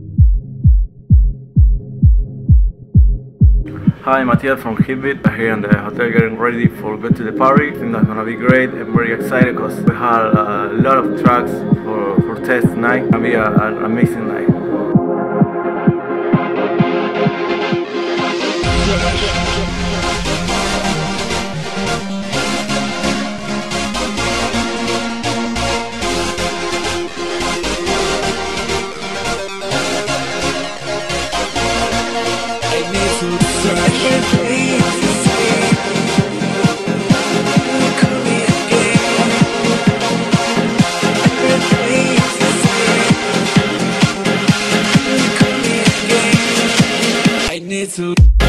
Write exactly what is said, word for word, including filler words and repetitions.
Hi, Matias from HeatBeat. I'm here in the hotel getting ready for go to the party. I think that's gonna be great. I'm very excited because we had a lot of tracks for, for test tonight. It's gonna be a, an amazing night. To